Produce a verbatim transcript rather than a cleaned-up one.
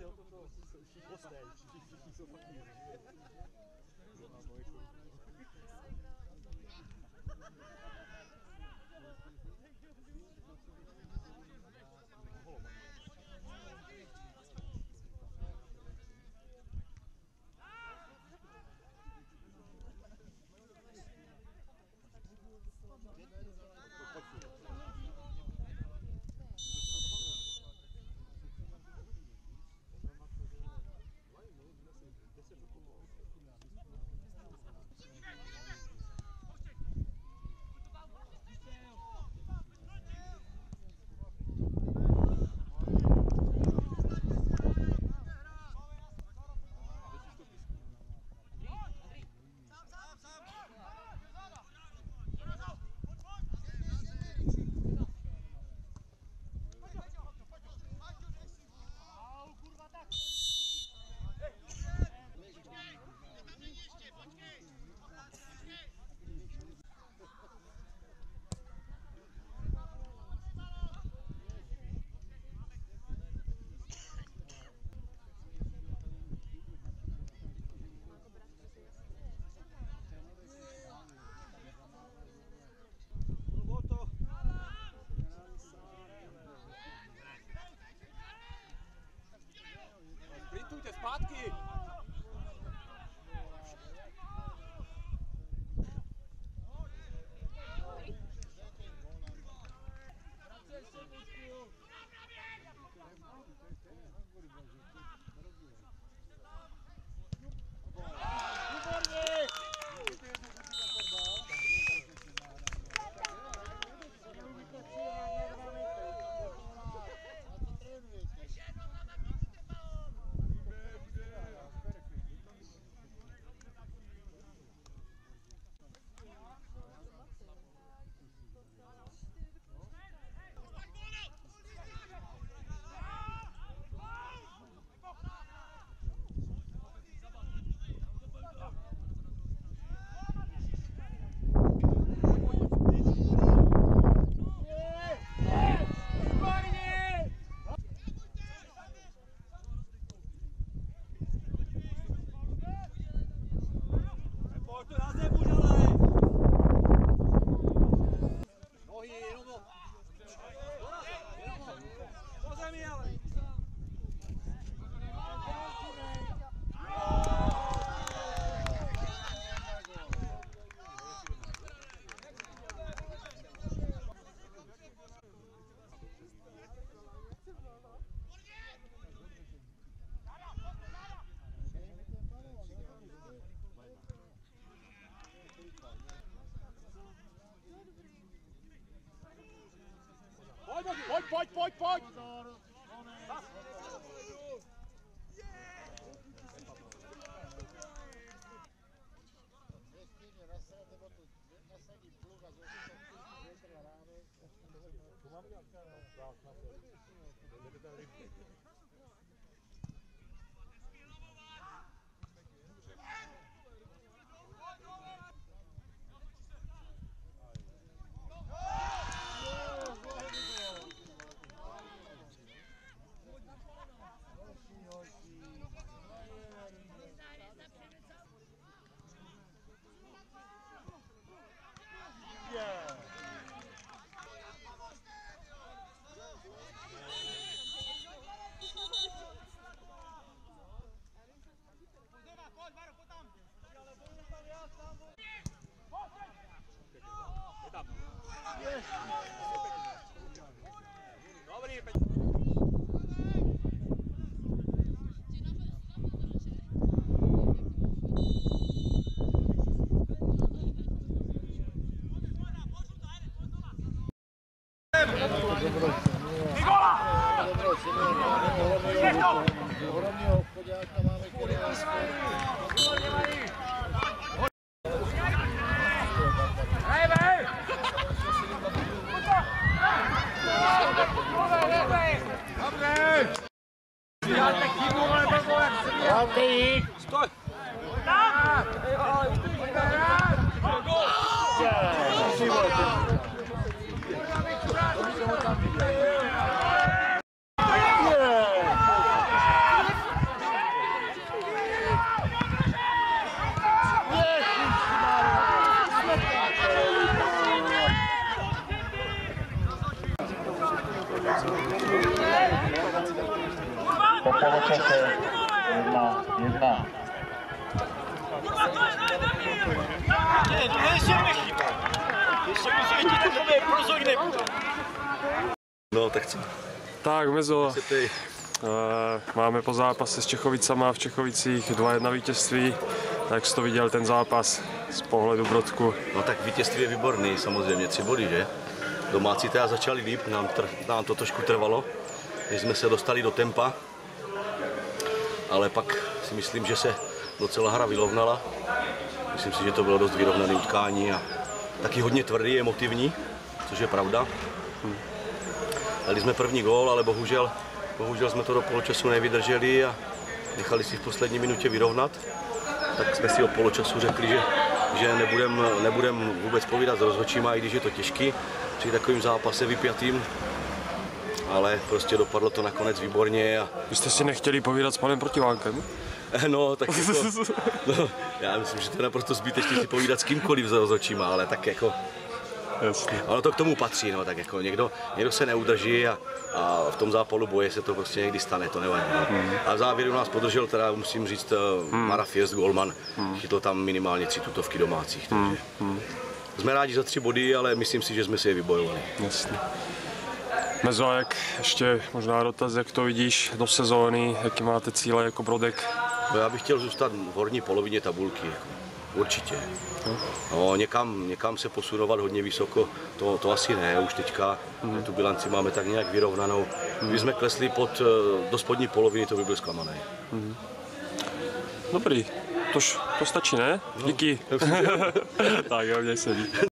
se o toto všichni hosté, všichni jsou fakíři. Sprintujte zpátky! Pojď, pojď, pojď, pojď! Dobrý, Ohromního obchodáka máme Kyrilskou. Stoj! čase jedna jedna. No, tak co? Tak, Mezo, máme po zápase s Čechovicama v Čechovicích dva jedna vítězství. Jak jsi to viděl ten zápas z pohledu Brodku? No tak vítězství je výborný, samozřejmě tři body, že? Domácí teda začali líp, nám, tr- nám to trošku trvalo, než jsme se dostali do tempa. Ale pak si myslím, že se docela hra vyrovnala. Myslím si, že to bylo dost vyrovnané utkání a taky hodně tvrdý, emotivní, což je pravda. Dali jsme první gól, ale bohužel, bohužel jsme to do poločasu nevydrželi a nechali si v poslední minutě vyrovnat. Tak jsme si o poločasu řekli, že, že nebudeme nebudem vůbec povídat s rozhodčíma, i když je to těžký při takovým zápase vypjatým. Ale prostě dopadlo to nakonec výborně. A... Vy jste si nechtěli povídat s panem Protivánkem? No, tak jako, no, já myslím, že to je naprosto zbytečné si povídat s kýmkoliv s rozhodčíma, ale tak jako... Jasně. Ono to k tomu patří, no, tak jako někdo, někdo se neudrží a, a v tom zápalu boje se to prostě někdy stane, to nevadí. Mm. A v závěru nás podržel, teda musím říct, mm. Mara Fiest, golman, mm. chytl tam minimálně tři tutovky domácích, takže mm. jsme rádi za tři body, ale myslím si, že jsme si je vybojovali. Jasně. Mezo, jak ještě možná dotaz, jak to vidíš do sezóny, jaký máte cíle jako Brodek? No, já bych chtěl zůstat v horní polovině tabulky. Jako. Určitě. No, někam, někam se posunovat hodně vysoko, to, to asi ne, už teďka mm. tu bilanci máme tak nějak vyrovnanou. Když jsme klesli pod, do spodní poloviny, to by byl zklamaný. Mm. Dobrý, tož, to stačí, ne? Díky. No. Tak jo, měj se.